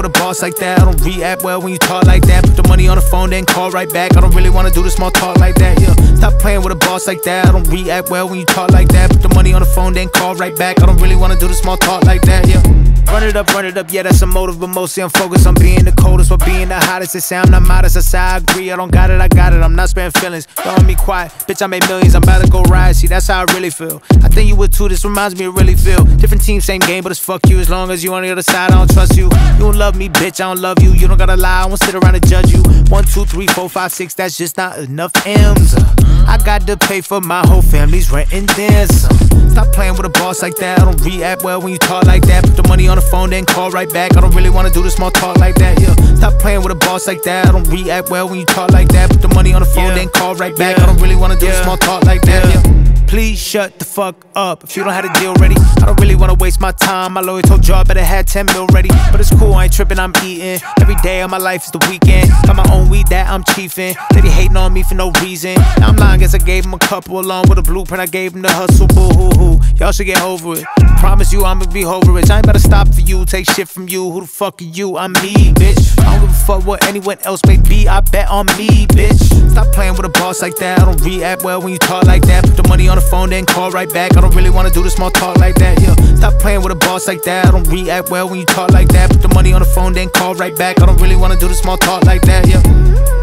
with a boss like that. I don't react well when you talk like that. Put the money on the phone, then call right back. I don't really wanna do the small talk like that, yeah. Stop playing with a boss like that. I don't react well when you talk like that. Put the money on the phone, then call right back. I don't really wanna do the small talk like that, yeah. Run it up, yeah, that's a motive, but mostly I'm focused on being the coldest or being the hottest. They say I'm not modest, I say I agree, I don't got it, I got it. I'm not sparing feelings, don't let me quiet. Bitch, I made millions, I'm about to go riot. See, that's how I really feel. I think you would too, this reminds me of really feel. Different team, same game, but it's fuck you. As long as you on the other side, I don't trust you. You don't love me, bitch, I don't love you. You don't gotta lie, I won't sit around and judge you. 1, 2, 3, 4, 5, 6, that's just not enough M's. I got to pay for my whole family's rent and then some. Stop playing with a boss like that. I don't react well when you talk like that. Put the money on the phone, then call right back. I don't really wanna do the small talk like that, yeah. Stop playing with a boss like that. I don't react well when you talk like that. Put the money on the phone, then call right back. I don't really wanna do the small talk like that, yeah. Please shut the fuck up if you don't have a deal ready. I don't really wanna waste my time. My lawyer told you I better have 10 mil ready. But it's cool, I ain't tripping, I'm eating. Every day of my life is the weekend. Got my own weed that I'm chiefing. They be hating on me for no reason. Now I'm lying, guess I gave him a couple along with a blueprint. I gave him the hustle, boo-hoo-hoo. Y'all should get over it. Promise you I'ma be over rich. I ain't about to stop for you, take shit from you. Who the fuck are you? I'm me, bitch. I don't give a fuck what anyone else may be. I bet on me, bitch. Stop playing with a boss like that. I don't react well when you talk like that. Put the money on the phone, then call right back. I don't really wanna do the small talk like that, yeah. Stop playing with a boss like that. I don't react well when you talk like that. Put the money on the phone, then call right back. I don't really wanna do the small talk like that, yeah.